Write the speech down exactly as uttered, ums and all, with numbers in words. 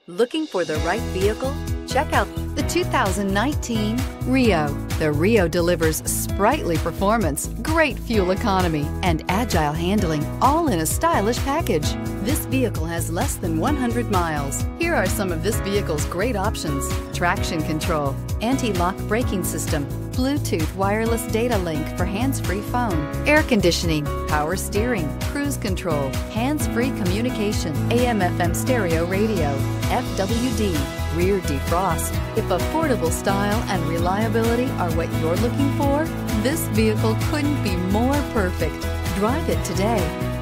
Looking for the right vehicle? Check out the two thousand nineteen Rio. The Rio delivers sprightly performance, great fuel economy, and agile handling, all in a stylish package. This vehicle has less than one hundred miles. Here are some of this vehicle's great options: traction control, anti-lock braking system, Bluetooth wireless data link for hands-free phone, air conditioning, power steering, cruise control, hands-free communication, A M F M stereo radio, F W D, rear defrost. If affordable style and reliability are what you're looking for, this vehicle couldn't be more perfect. Drive it today.